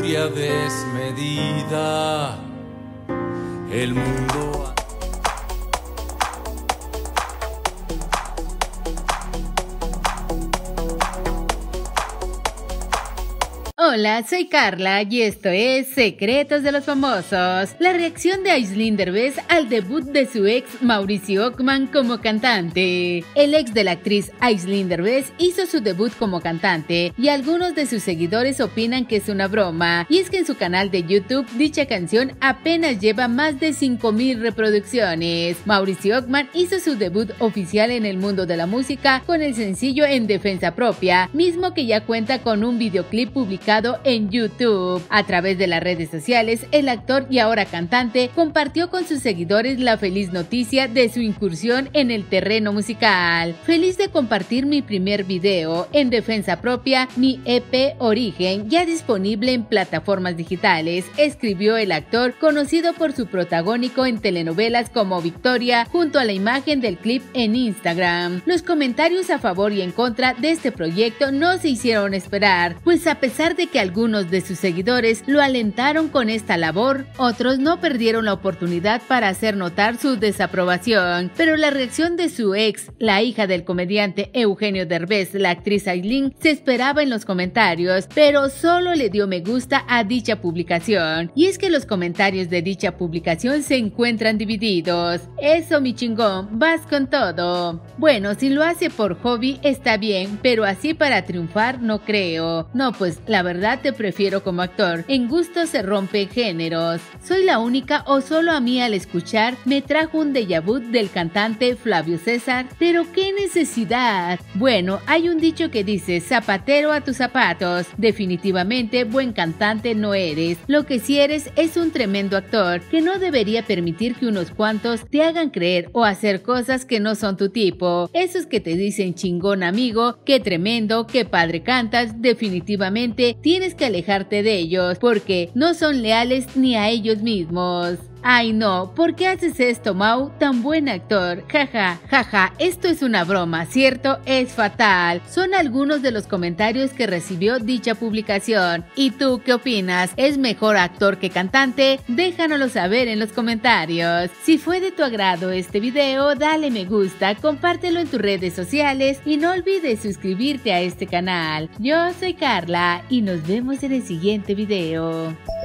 furia desmedida. El mundo... Hola, soy Carla y esto es Secretos de los Famosos. La reacción de Aislinn Derbez al debut de su ex Mauricio Ockman como cantante. El ex de la actriz Aislinn Derbez hizo su debut como cantante y algunos de sus seguidores opinan que es una broma. Y es que en su canal de YouTube dicha canción apenas lleva más de 5,000 reproducciones. Mauricio Ockman hizo su debut oficial en el mundo de la música con el sencillo En Defensa Propia, mismo que ya cuenta con un videoclip publicado en YouTube. A través de las redes sociales, el actor y ahora cantante compartió con sus seguidores la feliz noticia de su incursión en el terreno musical. Feliz de compartir mi primer video, En Defensa Propia, mi EP Origen, ya disponible en plataformas digitales, escribió el actor, conocido por su protagónico en telenovelas como Victoria, junto a la imagen del clip en Instagram. Los comentarios a favor y en contra de este proyecto no se hicieron esperar, pues a pesar de que algunos de sus seguidores lo alentaron con esta labor, otros no perdieron la oportunidad para hacer notar su desaprobación. Pero la reacción de su ex, la hija del comediante Eugenio Derbez, la actriz Aislinn, se esperaba en los comentarios, pero solo le dio me gusta a dicha publicación. Y es que los comentarios de dicha publicación se encuentran divididos. Eso, mi chingón, vas con todo. Bueno, si lo hace por hobby está bien, pero así para triunfar no creo. No, pues la verdad te prefiero como actor. En gusto se rompen géneros. Soy la única o solo a mí al escuchar me trajo un déjà vu del cantante Flavio César. Pero qué necesidad. Bueno, hay un dicho que dice zapatero a tus zapatos. Definitivamente buen cantante no eres. Lo que sí eres es un tremendo actor que no debería permitir que unos cuantos te hagan creer o hacer cosas que no son tu tipo. Esos que te dicen chingón amigo, qué tremendo, qué padre cantas, definitivamente tienes que alejarte de ellos porque no son leales ni a ellos mismos. Ay no, ¿por qué haces esto, Mau? Tan buen actor. Jaja, jaja, esto es una broma, ¿cierto? Es fatal. Son algunos de los comentarios que recibió dicha publicación. ¿Y tú qué opinas? ¿Es mejor actor que cantante? Déjanoslo saber en los comentarios. Si fue de tu agrado este video, dale me gusta, compártelo en tus redes sociales y no olvides suscribirte a este canal. Yo soy Carla y nos vemos en el siguiente video.